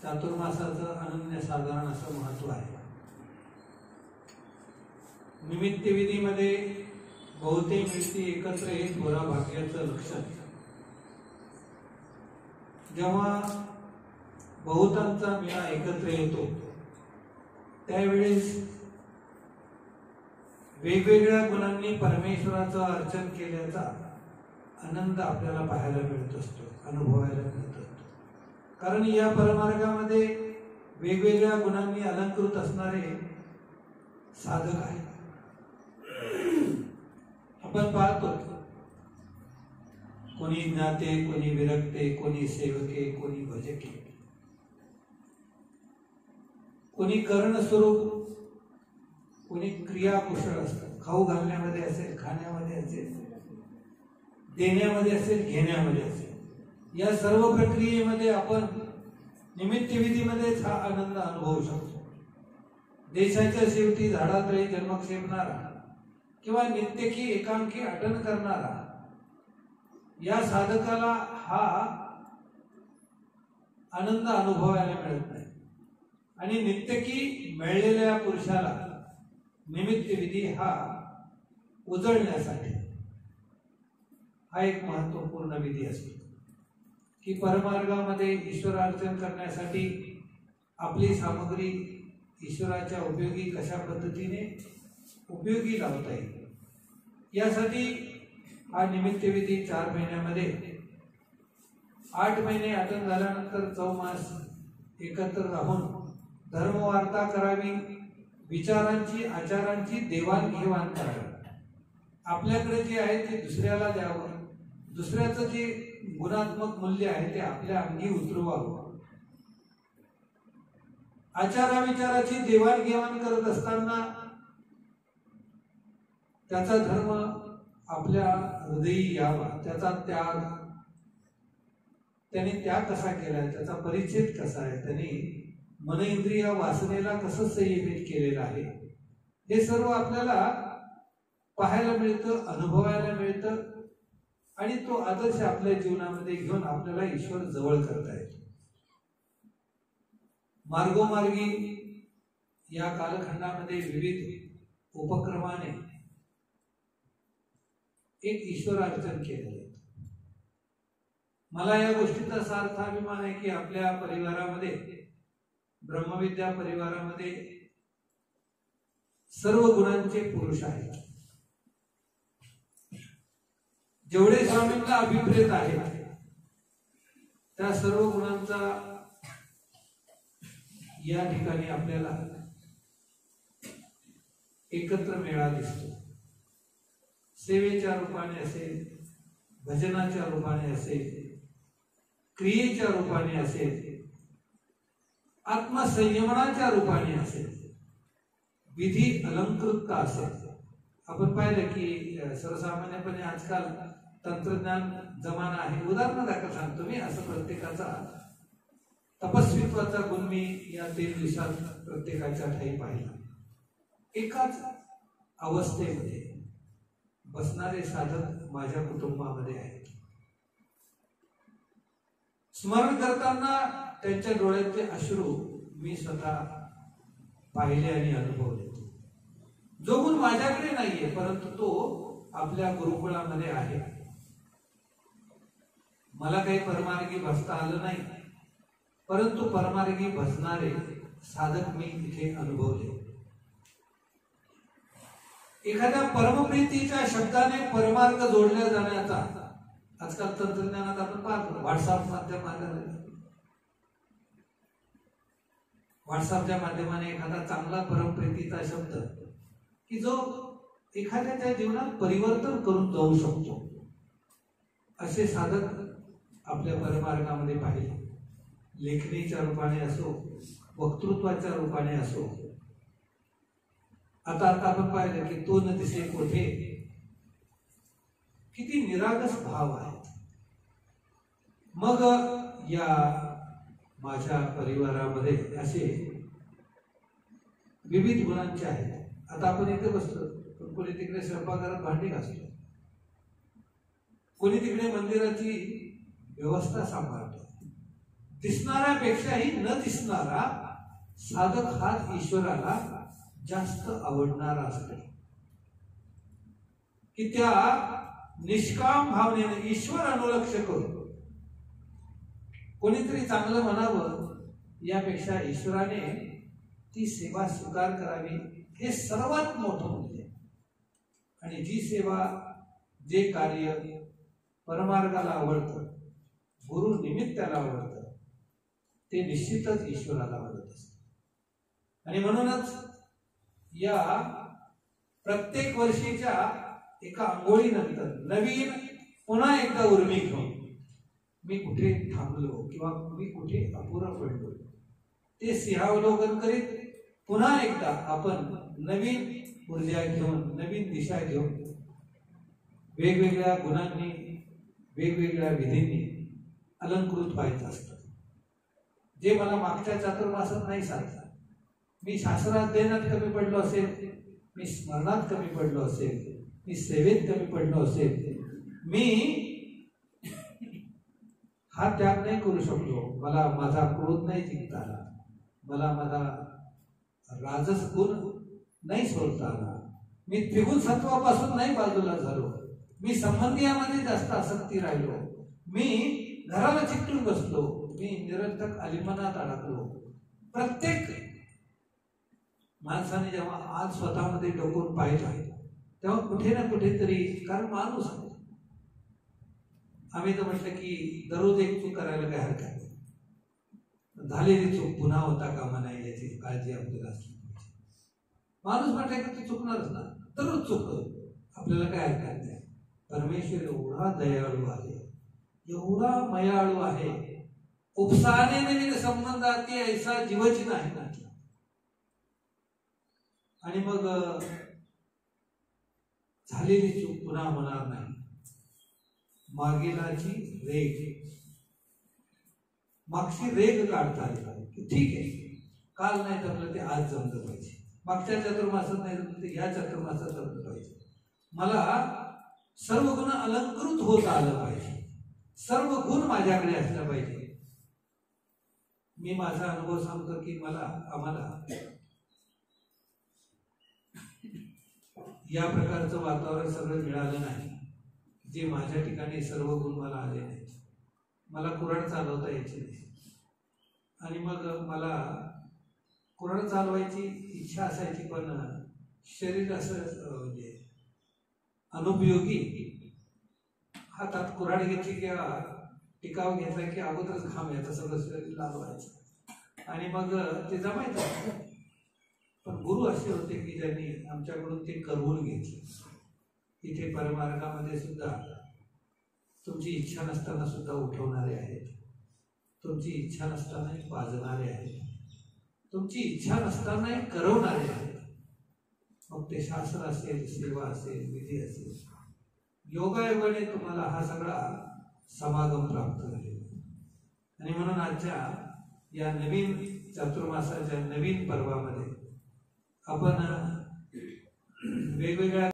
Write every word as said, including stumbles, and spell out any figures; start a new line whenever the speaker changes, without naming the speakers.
चातुर्मासाचं अनन्यसाधारण असं महत्व आहे. निमित्त विधीमध्ये बहुते मिळती एकत्र हे थोरा भाग्याचं लक्षण. जेव्हा बहुतांचा मेळा एकत्र येतो त्यावेळेस वेगवेगळ्या गुणांनी परमेश्वराचं अर्चन केल्याचा आनंद आपल्याला पाहायला मिळत असतो, अनुभवायला मिळत असतो. कारण या परमार्गामध्ये वेगवेगळ्या गुणांनी अलंकृत असणारे साधक आहेत. आपण पाहतो कोणी ज्ञाते, कोणी विरक्ते, कोणी सेवके, कोणी भजके, कोणी कर्ण स्वरूप, कोणी क्रियाकुशळ असतात. खाऊ घालण्यामध्ये असेल, खाण्यामध्ये असेल, देण्यामध्ये असेल, घेण्यामध्ये असेल, या सर्व प्रक्रियेमध्ये आपण निमित्त विधीमध्येच हा आनंद अनुभवू शकतो. देशाच्या शेवटी झाडातळी जन्मक्षेपणारा किंवा नित्यकी एकांकी अटन करणारा या साधकाला हा आनंद अनुभवायला मिळत नाही. आणि नित्यकी मिळलेल्या पुरुषाला निमित्त विधी हा उजळण्यासाठी हा एक महत्वपूर्ण विधी असतो की परमार्गामध्ये ईश्वरार्चन करण्यासाठी आपली सामग्री ईश्वराच्या उपयोगी कशा पद्धतीने उपयोगी लावता येईल यासाठी हा निमित्त विधी चार महिन्यामध्ये आठ महिने आटन झाल्यानंतर चौमास एकत्र राहून धर्मवार्ता करावी, विचारांची आचारांची देवाणघेवाण करावी. आपल्याकडे जे आहे ते दुसऱ्याला द्यावं, दुसऱ्याचं जे गुणात्मक मूल्य आहे ते आपल्या अंगी उतरवावं. आचारा विचाराची देवाणघेवाण करत असताना त्याचा धर्म आपल्या हृदयी यावा, त्याचा त्याग, त्याने त्याग कसा केलाय, त्याचा परिच्छेद कसा आहे, त्याने मन इंद्रिय वासनेला कसं संयमित केलेलं आहे, हे सर्व आपल्याला पाहायला मिळतं, अनुभवायला मिळतं. आणि तो आदर्श आपल्या जीवनामध्ये घेऊन आपल्याला ईश्वर जवळ करता येतो. मार्गोमार्गी या कालखंडामध्ये विविध उपक्रमाने एक ईश्वर अर्चन केलं जातं. मला या गोष्टीचा सार्थ अभिमान आहे की आपल्या परिवारामध्ये, ब्रह्मविद्या परिवारामध्ये सर्व गुणांचे पुरुष आहेत. जेवढे स्वामींना अभिप्रेत आहेत त्या सर्व गुणांचा या ठिकाणी आपल्याला एकत्र मेळा दिसतो. सेवेच्या रूपाने असेल, भजनाच्या रूपाने असेल, क्रियेच्या रूपाने असेल, आत्मसंयमनाच्या रूपाने असेल, विधी अलंकृतता असेल. आपण पाहिलं की सर्वसामान्यपणे आजकाल तंत्रज्ञान जमाना आहे. उदाहरणादाखल सांगतो मी, असं प्रत्येकाचा तपस्वित्वाचा गुण मी या तीन दिवसात प्रत्येकाच्या ठाई पाहिला. एकाच अवस्थेमध्ये बसणारे साधक माझ्या कुटुंबामध्ये आहेत. स्मरण करताना त्यांच्या डोळ्याचे अश्रू मी स्वतः पाहिले आणि अनुभवले. जो गुण माझ्याकडे नाहीये परंतु तो आपल्या गुरुकुळामध्ये आहे. मला काही परमार्गी भजता आलं नाही परंतु परमार्गी भजणारे साधक मी इथे अनुभवले. एखाद्या परमप्रीतीच्या शब्दाने परमार्ग जोडल्या जाण्याचा आजकाल तंत्रज्ञानात आपण पाहतो. व्हॉट्सअप माध्यमाने व्हॉट्सअपच्या माध्यमाने एखादा चांगला परमप्रीतीचा शब्द की जो एखाद्याच्या जीवनात परिवर्तन करून जाऊ शकतो, असे साधक आपल्या परमार्गामध्ये पाहिले. लेखणीच्या रूपाने असो, वक्तृत्वाच्या रूपाने असो. आता आता आपण पाहिलं की तो न दिसे कोठे, किती निरागस भाव आहेत. मग या माझ्या परिवारामध्ये असे विविध गुणांचे आहेत. आता आपण इथे बसतो, कोणी तिकडे स्वयंपाकघरात भांडी घासतो, कोणी तिकडे मंदिराची व्यवस्था सांभाळतो, दिसणाऱ्यापेक्षाही न दिसणारा साधक हाच ईश्वराला जास्त आवडणारा असतो, की त्या निष्काम भावनेने ईश्वर अनुलक्ष करून कोणीतरी चांगलं म्हणावं यापेक्षा ईश्वराने ती सेवा स्वीकार करावी हे सर्वात मोठं मूल्य. आणि जी सेवा जे कार्य परमार्गाला आवडतं, गुरु निमित्ताला आवडतं, ते निश्चितच ईश्वराला आवडत असतं. आणि म्हणूनच या प्रत्येक वर्षीच्या एका आंघोळीनंतर नवीन पुन्हा एकदा उर्मी घेऊन मी कुठे थांबलो किंवा मी कुठे अपुरा पडलो ते सिंहावलोकन करीत पुन्हा एकदा आपण नवीन ऊर्जा घेऊन, नवीन दिशा घेऊन, वेगवेगळ्या गुणांनी, वेगवेगळ्या विधींनी अलंकृत व्हायचं असतं. जे मला मागच्या चातुर्मासात नाही सांगता, मी शास्त्राध्ययनात कमी पडलो असेल, मी स्मरणात कमी पडलो असेल, मी सेवेत कमी पडलो असेल, मी हा त्याग नाही करू शकलो, मला माझा क्रोध नाही जिंकता आला, मला माझा राजस गुण नाही सोडता आला, मी त्रिगुण सत्वापासून नाही बाजूला झालो, मी संबंधियामध्ये जास्त आसक्ती राहिलो, मी घराला चिकटून बसलो, मी निरंतर अलिमनात अडकलो. प्रत्येक माणसाने जेव्हा आज स्वतःमध्ये डोकून पाहिजे तेव्हा कुठे ना कुठेतरी, कारण माणूस आहे, आम्ही तर म्हटलं की दररोज एक चूक करायला काय हरकत नाही, झालेली चूक पुन्हा होता कामा नाही याची काळजी आपल्याला असली पाहिजे. माणूस म्हटलं की ती चुकणारच ना, दररोज चुक आपल्याला काय हरकत नाही. परमेश्वर एवढा दयाळू आहे, एवढा मयाळू आहे, उपसाने नवीन संबंधाती ऐसा जीवच नाही म्हटलं. आणि मग झालेली चूक पुन्हा होणार नाही, मागेलाची रेग, मागची रेग काढता आली पाहिजे. ठीक आहे, काल नाही जमलं ते आज जमलं पाहिजे, मागच्या चातुर्मासात नाही जमलं ते या चातुर्मासात जमलं पाहिजे. मला सर्व गुण अलंकृत होत आलं पाहिजे, सर्व गुण माझ्याकडे असलं पाहिजे. मी माझा अनुभव सांगतो की मला आम्हाला या प्रकारचं वातावरण सगळं मिळालं नाही, जे माझ्या ठिकाणी सर्व गुण मला आले नाही. मला कुऱ्हाड चालवता यायची नाही, आणि मग मला कुऱ्हाड चालवायची इच्छा असायची, पण शरीर असं म्हणजे अनुपयोगी. हातात कुऱ्हाड घेतली किंवा टिकाव घेतला की अगोदरच घाम यायचा, सगळं शरीर लाल व्हायचं, आणि मग ते जमायचं. पण गुरु असे होते की ज्यांनी आमच्याकडून ते करवून घेतले. इथे परमार्गामध्ये सुद्धा तुमची इच्छा नसताना सुद्धा उठवणारे आहेत, तुमची इच्छा नसतानाही पाजणारे आहेत, तुमची इच्छा नसतानाही करवणारे आहेत. मग ते शास्त्र असेल, सेवा असेल, विधी असेल, योगायोगाने तुम्हाला हा सगळा समागम प्राप्त झालेला. आणि म्हणून आजच्या या नवीन चातुर्मासाच्या नवीन पर्वामध्ये आपण वेगवेगळ्या